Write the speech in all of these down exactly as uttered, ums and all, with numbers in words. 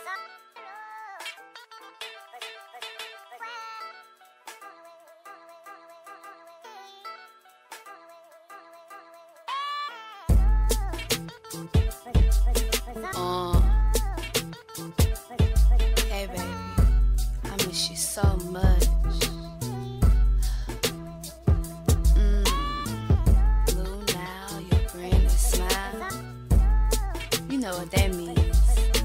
Uh, hey baby, I miss you so much. Mm, blue now, your grin and smile. You know what that means.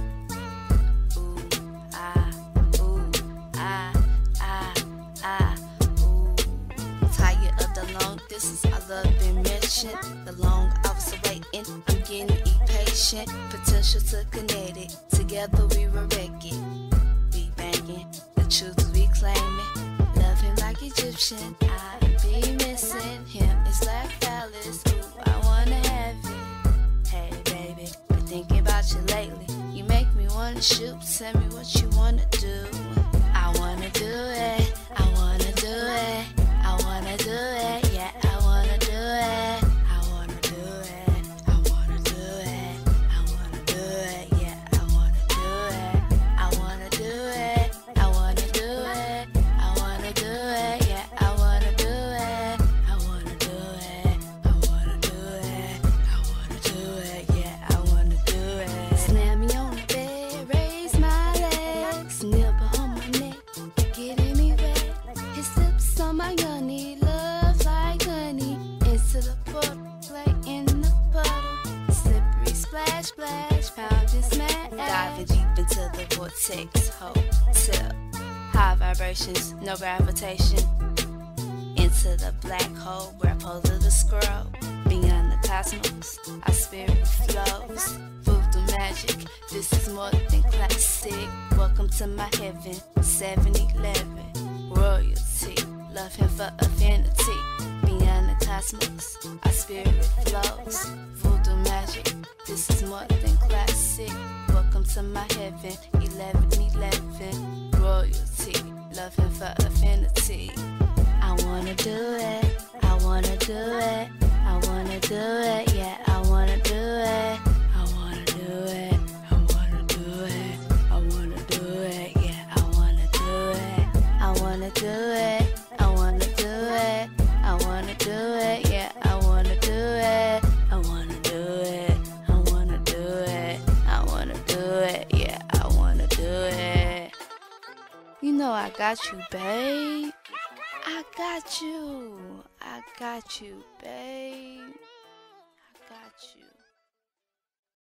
Ooh, ah, ooh, ah, ah, ah, ooh. Tired of the long distance, I love been mentioned. The long hours of waiting, I'm getting impatient. Potential to connect it, together we will wreck it. We banging, the truth we claiming. Love him like Egyptian, I be missing him. It's like Alice, ooh, I wanna have it. Hey baby, been thinking about you lately. You make me wanna shoot, tell me what you wanna do. I wanna do it, I wanna do it, I wanna do it, yeah, I wanna do it. I wanna do it, I wanna do it, I wanna do it, yeah, I wanna do it. I wanna do it, I wanna do it, I wanna do it, yeah, I wanna do it. I wanna do it, I wanna do it, I wanna do it, yeah, I wanna do it. Slam me on the bed, raise my legs, nibble on my neck, getting me wet. His lips on my gunny, love like honey. Into the portal, play in the puddle. Slippery splash, splash, pound this man. Diving deep into the vortex, hotel. High vibrations, no gravitation. Into the black hole where I pose to the scroll. Beyond the cosmos, our spirit flows. Voodoo magic, this is more than classic. Welcome to my heaven, seven eleven. Royalty, love him for affinity. Beyond the cosmos, our spirit flows. Voodoo magic, this is more than classic. Welcome to my heaven, eleven eleven. Royalty, love him for affinity. I wanna do it, I wanna do it, I wanna do it, yeah, I wanna do it. I wanna do it, I wanna do it, I wanna do it, yeah, I wanna do it. I wanna do it, I wanna do it, I wanna do it, yeah, I wanna do it. I wanna do it, I wanna do it, I wanna do it, yeah, I wanna do it. You know I got you, babe. I got you. I got you, babe. I got you.